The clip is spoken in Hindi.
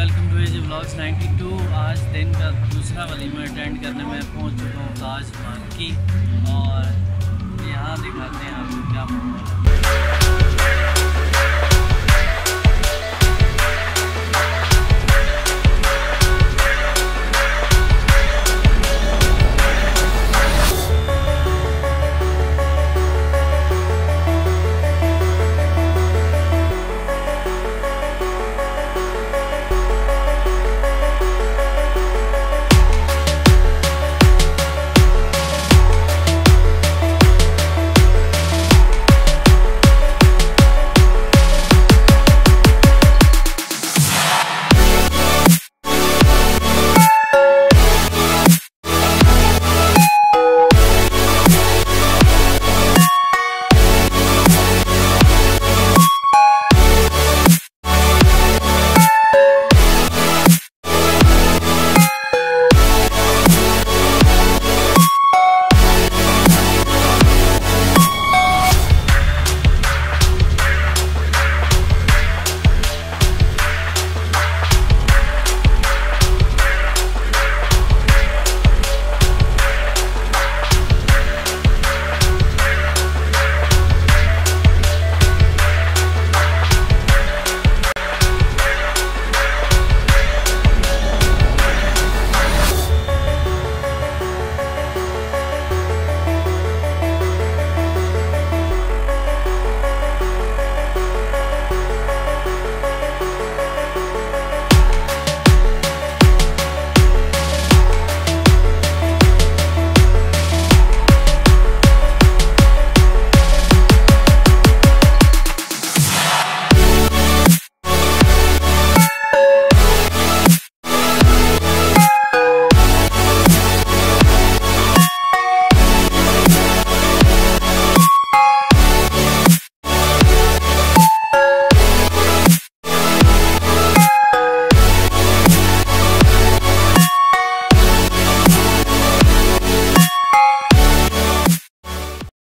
Welcome to as vlogs 92। आज दिन का दूसरा वलीमा अटेंड करने में पहुंच चुका हूँ ताज मार्ग की, और यहाँ दिखाते हैं आपको क्या माहौल है।